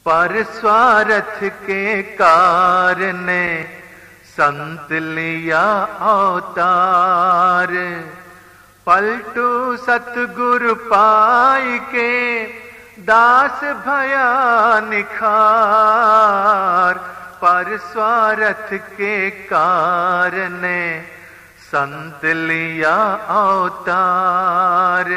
पर स्वार्थ के कारणे संत लिया अवतार। पलटू सतगुरु पाई के दास भया निखार। पर स्वार्थ के कारणे संत लिया अवतार।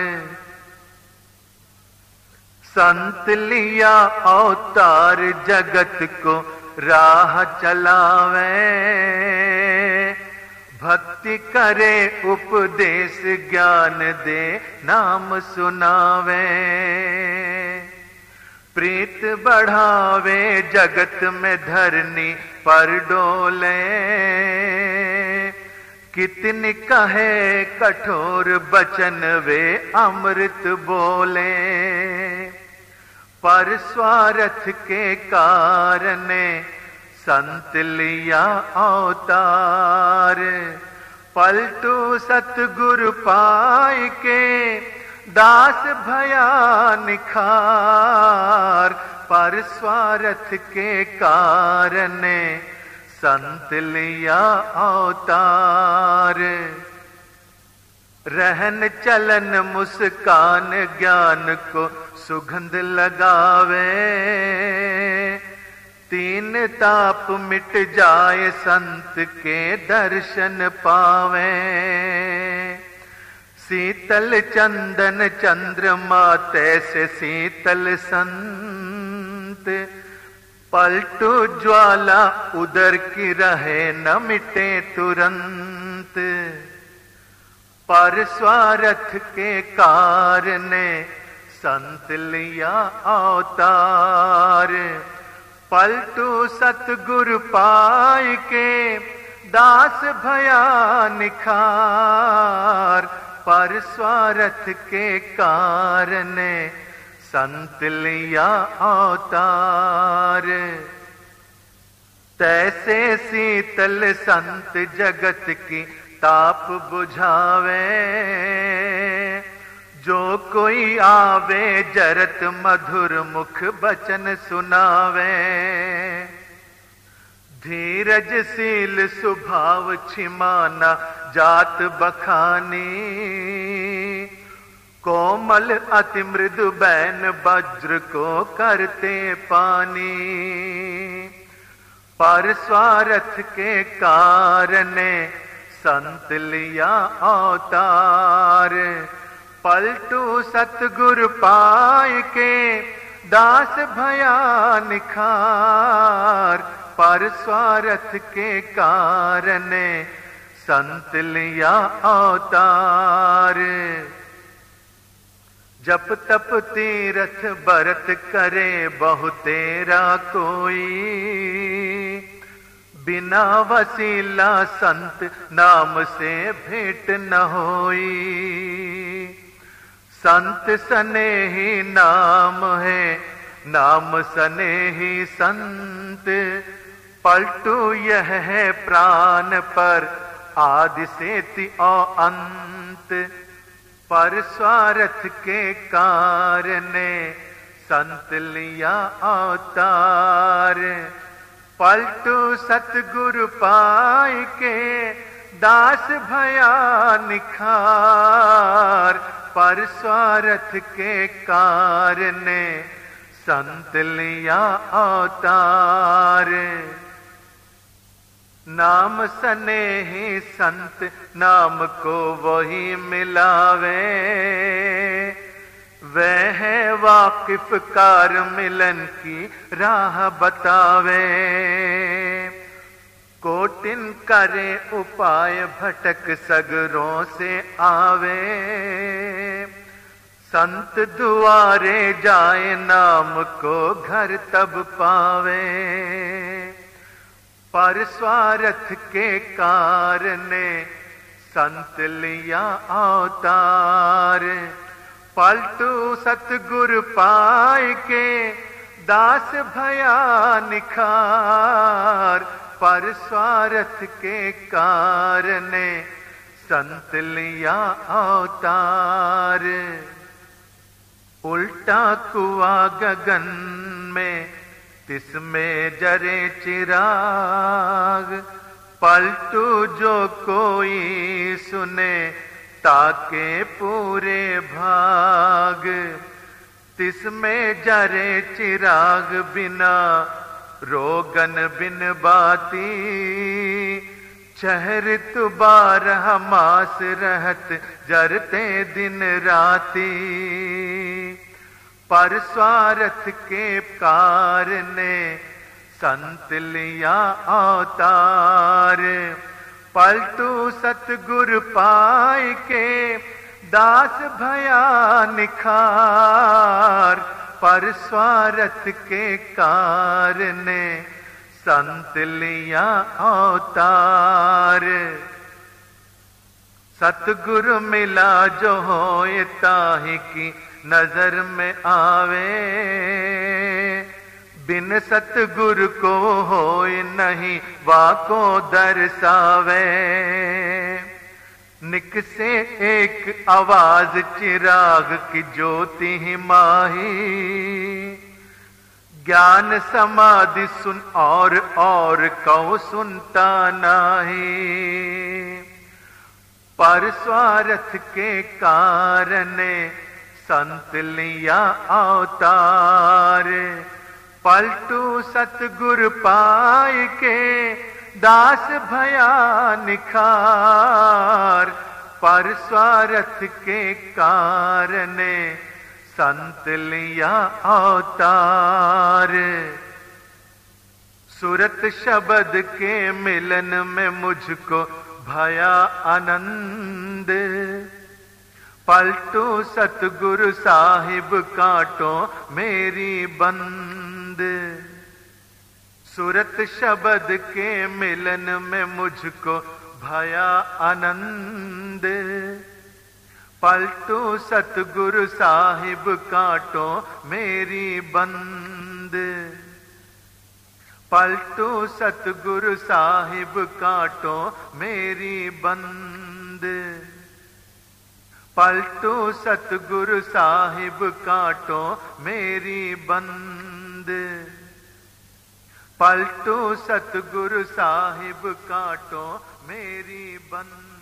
संत लिया अवतार जगत को राह चलावे। भक्ति करे उपदेश ज्ञान दे नाम सुनावे। प्रीत बढ़ावे जगत में धरनी पर डोले। कितनी कहे कठोर बचन वे अमृत बोले। पर स्वार्थ के कारणे संत लिया अवतार। पलटू सतगुरु पाई के दास भया निखार। पर स्वार्थ के कारणे संत लिया अवतार। रहन चलन मुस्कान ज्ञान को सुगंध लगावे। तीन ताप मिट जाए संत के दर्शन पावे। शीतल चंदन चंद्रमा तैसे शीतल संत। पलटू ज्वाला उदर की रहे न मिटे तुरंत। पर स्वार्थ के कारणे संत लिया अवतार। पलटू सतगुरु पाई के दास भया निखार। पर स्वार्थ के कारणे संत लिया अवतार। तैसे शीतल संत जगत की ताप बुझावे। जो कोई आवे जरत मधुर मुख बचन सुनावे। धीरजशील स्वभाव छिमाना जात बखानी। कोमल अति मृदु बैन वज्र को करते पानी। पर स्वार्थ के कारणे संत लिया अवतार। पलटू सतगुरु पाई के दास भया निखार। पर स्वार्थ के कारणे संत लिया अवतार। जप तप तीरथ बरत करे बहुतेरा कोई। बिना वसीला संत नाम से भेंट न होई। संत स्नेही नाम है नाम स्नेही संत। पलटू यह है प्राण पर आदि से अंत। पर स्वार्थ के कारणे संत लिया अवतार। पलटू सतगुरु पाई के दास भया निखार। पर स्वार्थ के कारणे संत लिया अवतार। नाम स्नेही संत नाम को वही मिलावे। वह है वाकिफ कार मिलन की राह बतावे। कोटिन करे उपाय भटक सगरों से आवे। संत दुआरे जाए नाम को घर तब पावे। पर स्वार्थ के कारणे संत लिया अवतार। पलटू सतगुरु पाई के दास भया निखार। पर स्वार्थ के कारणे संत लिया अवतार। उल्टा कुआ गगन में तिसमें जरे चिराग, पलटू जो कोई सुने ताके पूरे भाग। तिसमें जरे चिराग बिना रोगन बिन बाती, चहरित बारह मास रहत जरते दिन राती। पर स्वार्थ के कारने संत लिया अवतार, पलटू सतगुर पाय के दास भया निखार। पर स्वार्थ के कारने संत लिया अवतार। सतगुरु मिला जो होए ताहि की नजर में आवे, बिन सतगुरु को होए नहीं वाको दर्शावे। निक से एक आवाज चिराग की ज्योति ही माही, ज्ञान समाधि सुन और कहो सुनता नाही। पर स्वार्थ के कारणे संत लिया अवतार, पलटू सतगुर पाय के दास भया निखार। पर स्वार्थ के कारणे संत लिया अवतार। सुरत शब्द के मिलन में मुझको भया आनंद, पलटू सतगुरु साहिब काटो मेरी बंद। सुरत शब्द के मिलन में मुझको भया आनंद, पलटू सतगुरु साहिब काटो मेरी बंद। पलटू सतगुरु साहिब काटो मेरी बंद। पलटू सतगुरु साहिब काटो मेरी बंद। पलटू सतगुरु साहिब काटो मेरी बंद।